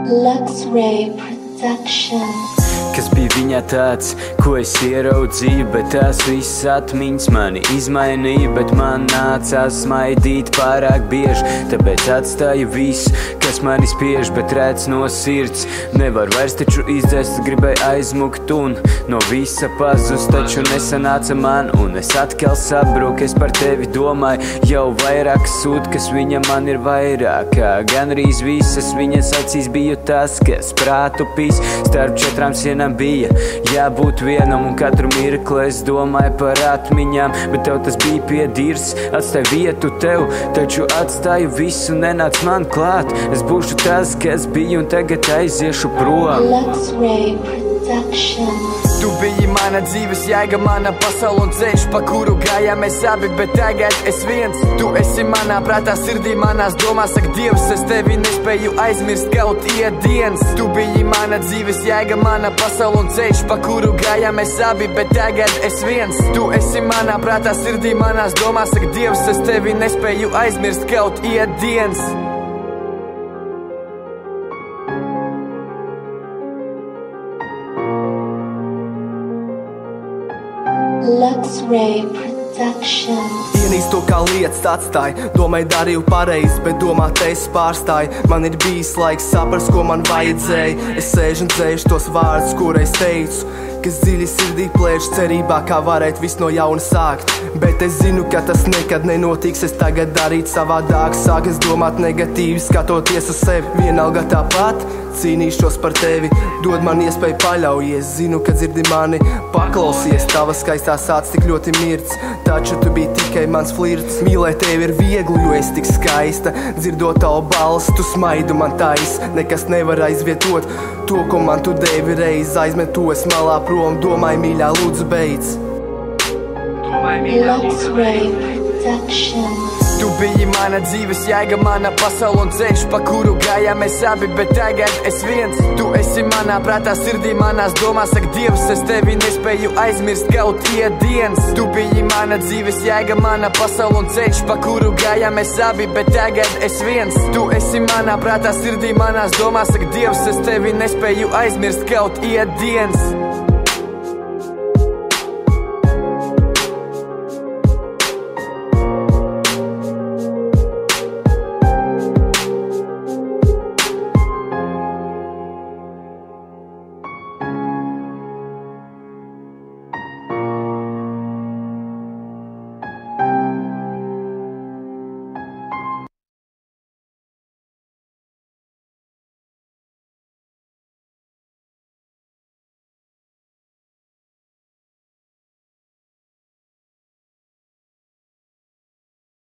Luxray Production. Kas bija viņā tāds, ko es ieraudzīju, bet tās visas atmiņas mani izmainīja, bet man nācās smaidīt pārāk bieži, tāpēc atstāju visu, kas mani spiež, bet redz no sirds. Nevar vairs taču izdzēst, gribēju aizmukt un no visa pazust, taču nesanāca man, un es atkal sabruku. Es par tevi domāju jau vairāk sūt, kas viņa man ir vairāk. Gandrīz visas viņas acīs biju tas, kas prātu pīs. Starp četrām sienām bija jābūt vienam, un katru mirkli es domāju par atmiņām, bet tev tas bija piedīrs. Atstāju vietu tev, taču atstāju visu, nenāc man klāt. Es būšu tas, kas biju, un tagad aiziešu prom. Luxray Production. Tu biji mana dzīves jēga, mana pasaule un ceļš, pa kuru gājām mēs abi, bet tagad es viens. Tu esi manā prātā, sirdī, manās domās, ak Dievs, es tevi nespēju aizmirst kaut iedienas. Tu biji mana dzīves jēga, mana pasaule un ceļš, pa kuru gājām mēs abi, bet tagad es viens. Tu esi manā prātā, sirdī, manās domās, ak Dievs, es tevi nespēju aizmirst kaut iedienas. Luxray Production. Ienīst to kā lietas atstāja, domāju darīju pareizi, bet domāt es pārstāju. Man ir bijis laiks saprast, ko man vajadzēja. Es sēžu un dzēšu tos vārdus, kur es teicu, kas dziļi sirdī plēš cerībā, kā varēt visu no jauna sākt. Bet es zinu, ka tas nekad nenotiks, es tagad darīt savādāk. Sākas domāt negatīvi, skatoties uz sevi. Vienalga tāpat, cīnīšos par tevi, dod man iespēju paļaujies. Zinu, ka dzirdi mani, paklausies, tavas skaistās acis tik ļoti mirts, taču tu biji tikai mans flirts. Mīlēt tevi ir viegli, jo esi tik skaista, dzirdot tavu balsi, tu smaidu man tais. Nekas nevar aizvietot to, ko man tu devi reiz. Aizmet to es malā prom, domāju mīļā, lūdzu beidz. Luxray Production. Tu biji mana dzīves jēga, mana pasaule un ceļš, pa kuru gājām mēs abi, bet tagad es viens. Tu esi manā prātā, sirdī, manās domās, ak Dievs, es tevi nespēju aizmirst kaut iedienas. Tu biji mana dzīves jēga, mana pasaule un ceļš, pa kuru gājām mēs abi, bet tagad es viens. Tu esi manā prātā, sirdī, manās domās, ak Dievs, es tevi nespēju aizmirst kaut iedienas.